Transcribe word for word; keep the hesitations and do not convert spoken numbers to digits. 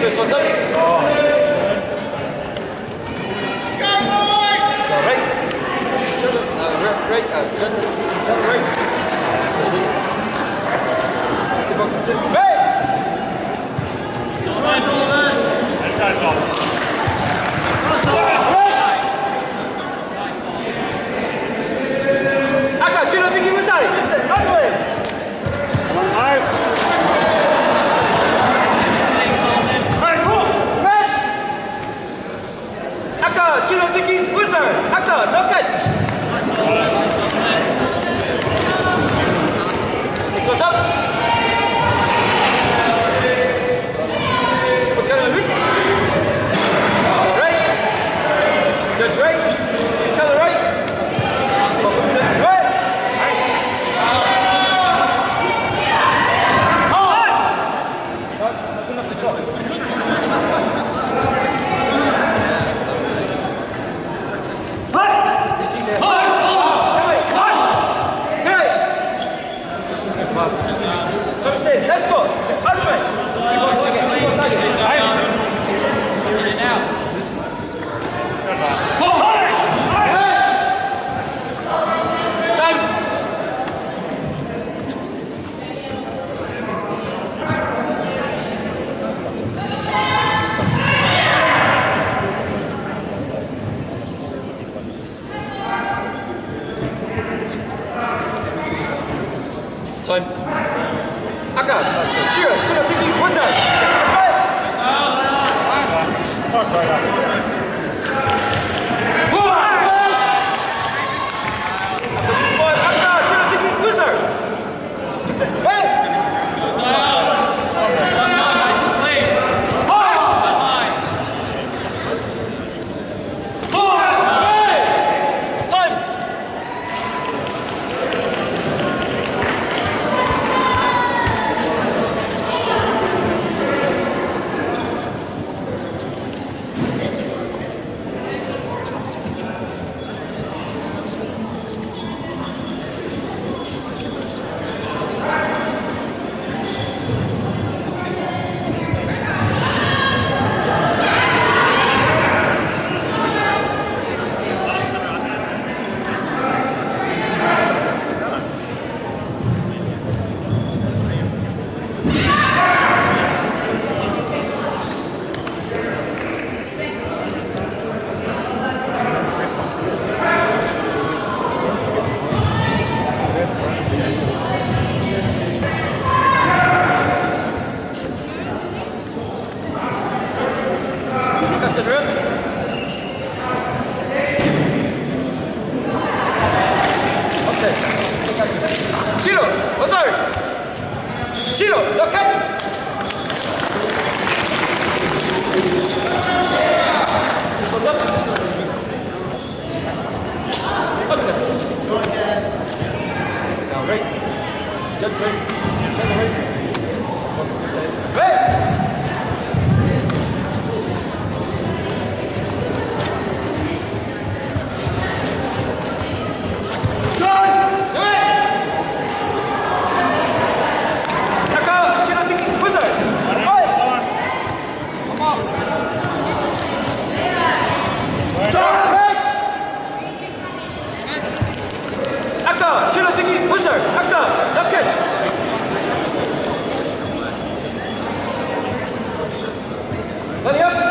This one's up. Oh. Right. Uh, ref, right. Uh, good. Jump right. Right. 아까 뒤로 튕기고 살이. 맞아요. 아까 뒤로 튕긴 물살. 아까 너까지. What's up? What's going on? Right. Just right. Each other right. Welcome to right. So we say, let's go. Ultimate. Keep on target. Keep on target. You're in now. Time. Time. 아까 쉬어 치료 치기 원살 아까 치료 치기 원살 시로 어살 시로 로켓 Now right, just right, just right, right. 아까 칠러치기 물살 아까 라켓 아니야